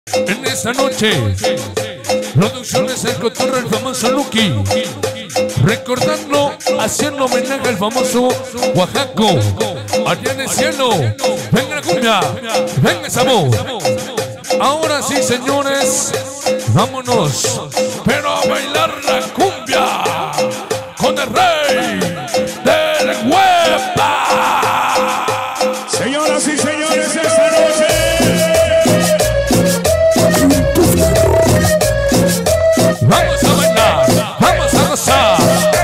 En esta noche, Producciones El Cotorro, el famoso Lucky, recordando, haciendo homenaje al famoso Oaxaco. Allá en el cielo, venga la cumbia, venga esa voz. Ahora sí, señores, vámonos, pero a bailar la cumbia con el rey del huepa. Señoras y señores, esta noche vamos a bailar, vamos a gozar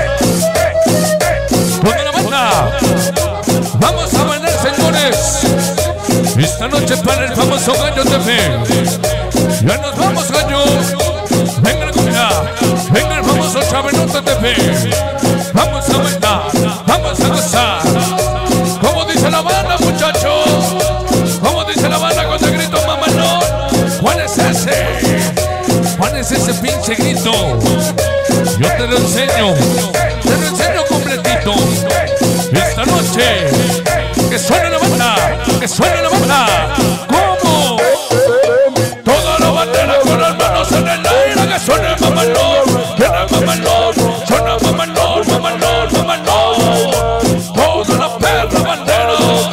con la banda. Vamos a bailar, señores, esta noche para el famoso Gallo TV. Ya nos vamos, Gallo. Venga la cumbia, venga el famoso Chabelota TV. Vamos a bailar, vamos a gozar. Como dice la banda, muchachos, como dice la banda con el grito mamalón. ¿Cuál es ese? ¿Cuál es ese pinche grito? Yo te lo enseño completito. Esta noche, que suene la banda, que suene la banda. ¿Cómo? Toda la bandera con las manos en el aire, que suene mamalón, que era mamalón, suena mamalón, mamalón, mamalón. Toda la perra bandera.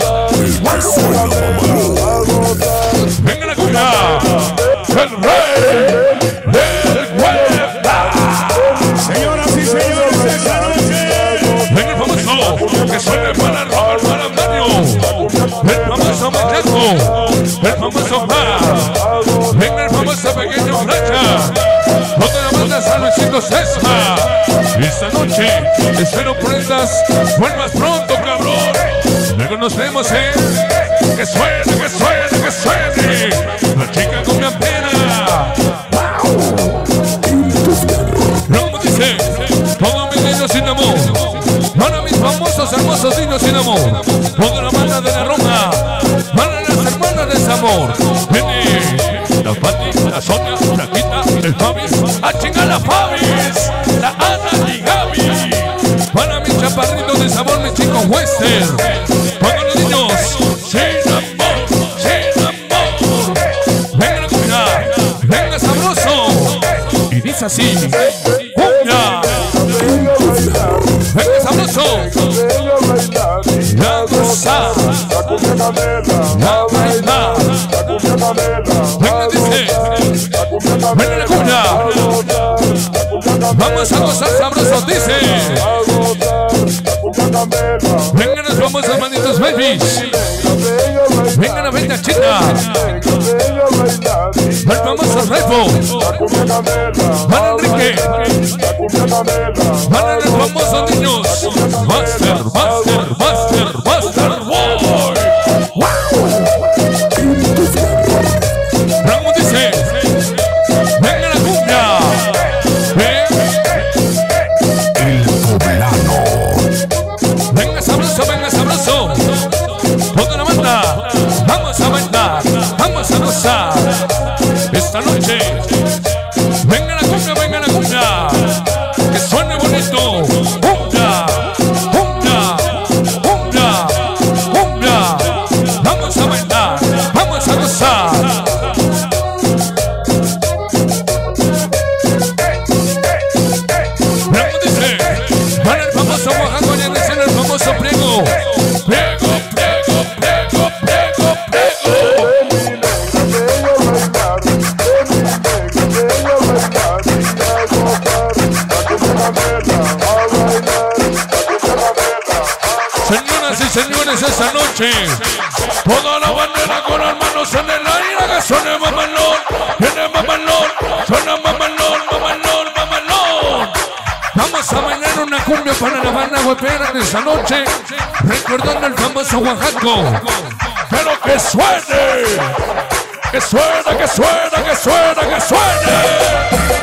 Venga la cumbia, el rey del huepa. señoras y señores, esta noche Venga el famoso, que suene para Robert, para Mario. El famoso Macaco, el famoso Pa. Venga el famoso Pequeño Flacha. Toda la banda San Luisito Sesma. Esta noche espero prendas, vuelvas pronto, cabrón. Luego nos vemos, que suene, que suene, que suene. La chica con mi pena. Como dice, todos mis niños sin amor, para mis famosos hermosos niños sin amor. Toda la banda de la Roma, para las hermanas de Zamor. Viene la Pati, la Sonia, la Quita, el Fabis, a chingar la Fabis, la Ana y Gaby. Para mis chaparritos de sabor, mis chicos western. Todos los niños sin amor, sin amor. Venga la cumbia, venga sabroso. Y dice así, cumbia, venga sabroso. La gozar, la bailar. Venga, dice, venga la cumbia. Vamos a gozar sabroso, dice. Vengan los famosos manitos babies. Vengan la venta china. El famoso Repo. Van Enrique. Van los famosos niños. Master, Master, Master, Master Boy. Ramón dice, venga la cumbia. El poblano. Venga sabroso, venga sabroso. Toda la banda, vamos a bailar, vamos a gozar. Esta noche, venga la cumbia, venga la cumbia. Que suene bonito. Cumbia, cumbia, cumbia, cumbia. Vamos a bailar, vamos a gozar. Ramón dice, para el famoso Oaxaco, ya dicen el famoso Priego. Priego, Priego, Priego, Priego, Priego. Señoras y señores, esta noche, toda la bandera con las manos en el aire, que suene mamalón, viene mamalón, suena mamalón, mamalón, mamalón. Vamos a bailar una cumbia para la banda huepera de esta noche, recordando el famoso Oaxaco. Pero que suene, que suene, que suene, que suene, que suene.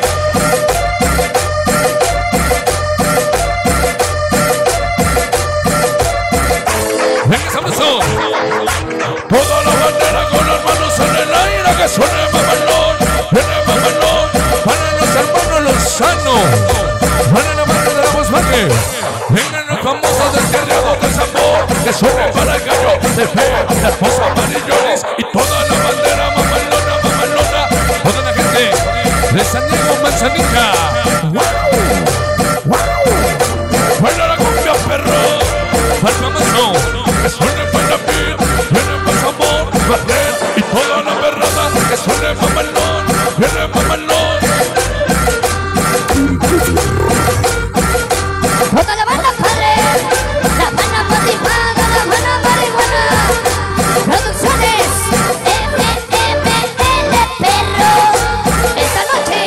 Venga sabroso. Toda la bandera con las manos en el aire, que suene mamalón, viene mamalón. Para los hermanos Lozano, para la banda de la Volkswagen. Vengan los famosos del Guerrero de Zamor, que suene para el Gallo de Fe, la esposa Marillones y toda la bandera mamalona, mamalona. manzanita. Baila la cumbia, perro. Al famoso, que suene para mí, viene más amor, barrer y toda la perrada, que suene mamalón, viene mamalón. Toda la banda padre, la banda motivada, la banda marihuana. Producciones MML Perro. Esta noche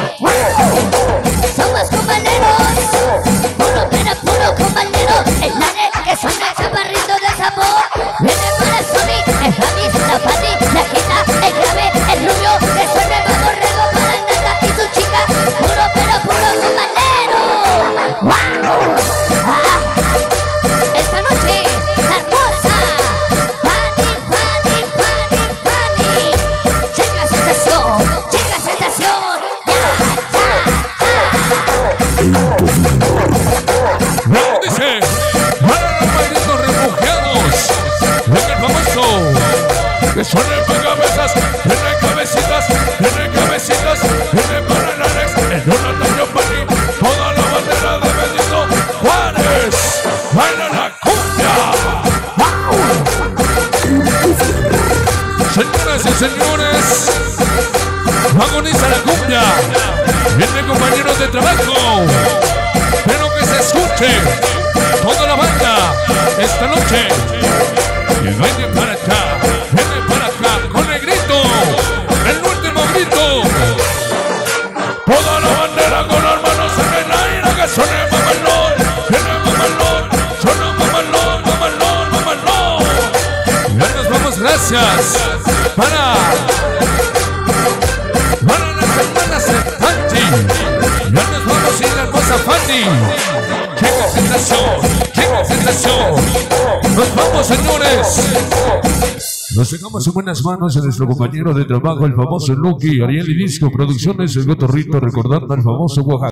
somos compañeros, puro compañero. El nane que suena ese barrito de sabor. Viene para el Sony, el Javis, la Pati, la Gita, el Grave, el Rubio. Que suene para Borrego, para el Nata y su chica. Puro compañero. ¡Wow! Esta noche, la hermosa Pani. Llega sensación, Luego dice, para los malditos refugiados, venga el famoso, que suene para cabezas, viene cabecitas, viene para el Alex, el Jonathan Giovanni, toda la bandera de Benito Juárez, baila la cumbia. Señoras y señores, agoniza la cumbia, viene compañeros de trabajo, pero que se escuche toda la banda esta noche. Y viene para acá con el grito, el último grito. Toda la bandera con las manos en el aire, que suene mamalón, viene mamalón, suena mamalón. Ya nos vamos, gracias. Para las hermanas Fanti. Ya nos vamos sin la hermosa Fanti. Llega sensación. Nos vamos, señores. Nos dejamos en buenas manos a nuestro compañero de trabajo, el famoso Lucky, Ariel y Disco Producciones, el Gotorrito, recordando al famoso Oaxaca.